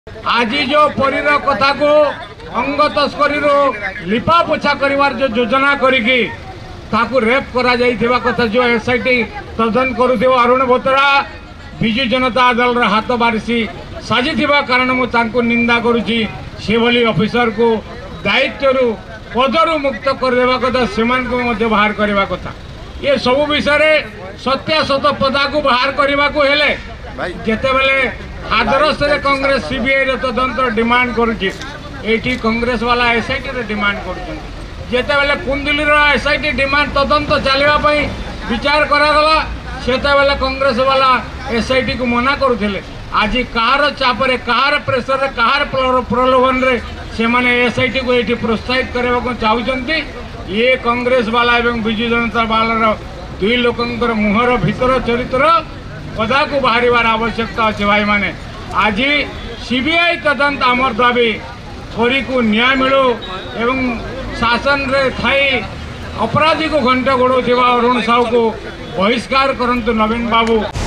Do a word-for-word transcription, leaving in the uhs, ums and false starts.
आज जो परीर कथा को अंग तस्करी लिपा पोछा कर जो योजना करी रेप करा जाइथिबा कथा जो एसआईटी तदन करुथिबो अरुण बोतरा बिजु जनता दल हाथ बारिशी साजिथिबा कारण मुझे निंदा करुची से भली ऑफिसर को दायित्व पदरु मुक्त करदेवा कथा से बाहर करने कथा ये सब विषय सत्यासत पदा को बाहर करने को हेले जेते बेले आदर्श कांग्रेस सीबीआई रे तदंत डिमांड करुची कांग्रेस वाला एसआईटी रे डिमांड करुछन जेते बेले कुंदली रो एसआईटी डिमांड तदंत चलवा पई विचार करागला सेते बेले कांग्रेस वाला एसआईटी को मना करुथिले आज कहार चापरे कहार प्रेसर कहार प्रलोभन रे से माने एसआईटी को ये प्रोत्साहित करने को चाहते ये कांग्रेस वाला एवं बिजु जनता वाला दुई लोकंकर मुहर भीतर चरित्र पदा को बाहर आवश्यकता अच्छे भाई माने आज सीबीआई तदंत आमर दाबी थोड़ी को न्याय मिलू एवं शासन रे थाई अपराधी को घंटा गोड़ो अरुण साहू को बहिष्कार करंतु नवीन बाबू।